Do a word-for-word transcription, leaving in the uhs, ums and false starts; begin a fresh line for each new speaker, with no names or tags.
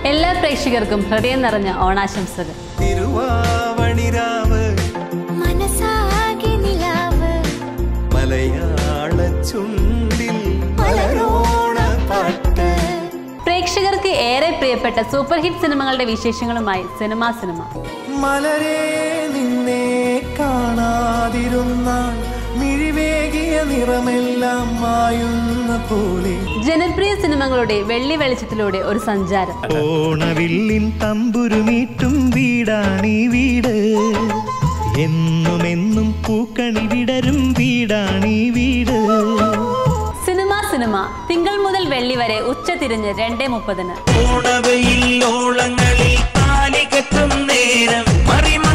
എല്ലാ പ്രേക്ഷകർക്കും ഹൃദയം നിറഞ്ഞ ഓണാശംസകൾ.
തിരുവാവണിരാവ് മനസാകെ നിലാവ് മലയാള ചുണ്ടിൽ മലരോണ പാട്ട്.
പ്രേക്ഷകർക്ക് ഏറെ പ്രിയപ്പെട്ട സൂപ്പർ ഹിറ്റ് സിനിമകളുടെ വിശേഷങ്ങളുമായി സിനിമാ സിനിമ.
മലരേ നിന്നെ കാണാതിരുന്നാൽ മിഴിവേകിയ നിറമെല്ലാം മായുന്ന പോലെ.
ജനപ്രിയ സിനിമകളുടെ വെള്ളി വെളിച്ചത്തിലൂടെ ഒരു സഞ്ചാരം.
ഓണവില്ലിൻ തമ്പുരുമീട്ടും വീടാണീ വീട്, എന്നുമെന്നും പൂക്കണി വിടരും വീടാണീ വീട്.
സിനിമാ സിനിമ തിങ്കൾ മുതൽ വെള്ളി വരെ ഉച്ച തിരിഞ്ഞ് രണ്ടേ മുപ്പതിന്.
ഓണവയിൽ ഓളങ്ങളിൽ താലി കെട്ടും നേരം